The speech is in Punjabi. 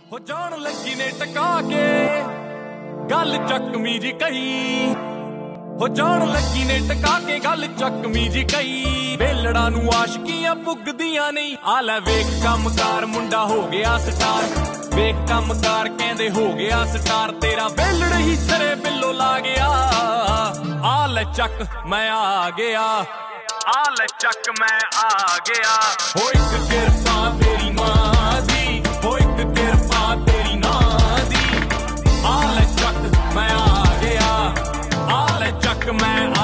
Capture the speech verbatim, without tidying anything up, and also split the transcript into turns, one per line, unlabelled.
ਹੋ ਜਾਣ ਲੱਗੀ ਨੇ ਟਕਾ ਕੇ ਗੱਲ ਚੱਕਮੀ ਜੀ ਕਹੀ, ਹੋ ਜਾਣ ਲੱਗੀ ਨੇ ਟਕਾ ਕੇ ਗੱਲ ਚੱਕਮੀ ਜੀ ਕਹੀ। ਵੇਲੜਾ ਨੂੰ ਆਸ਼ਕੀਆਂ ਪੁੱਗਦੀਆਂ ਨਹੀਂ, ਆ ਲੈ ਵੇਖ ਕੰਮਕਾਰ ਮੁੰਡਾ ਹੋ ਗਿਆ ਸਟਾਰ, ਵੇਖ ਕੰਮਕਾਰ ਕਹਿੰਦੇ ਹੋ ਗਿਆ ਸਟਾਰ। ਤੇਰਾ ਵੇਲੜ ਹੀ ਸਰੇ ਬਿੱਲੋ ਲਾ ਗਿਆ, ਆ ਲੈ ਚੱਕ ਮੈਂ ਆ ਗਿਆ, ਆ ਲੈ ਚੱਕ ਮੈਂ ਆ ਗਿਆ। ਹੋ ਇੱਕ ਕਿਰਪਾ ਤੇਰੀ ਮਾਂ ਦੀ, ਹੋ ਇੱਕ ਕਿਰਪਾ ਤੇਰੀ ਨਾਂ ਦੀ, ਆ ਲੈ ਚੱਕ ਮੈਂ ਆ ਗਿਆ, ਆ ਲੈ ਚੱਕ ਮੈਂ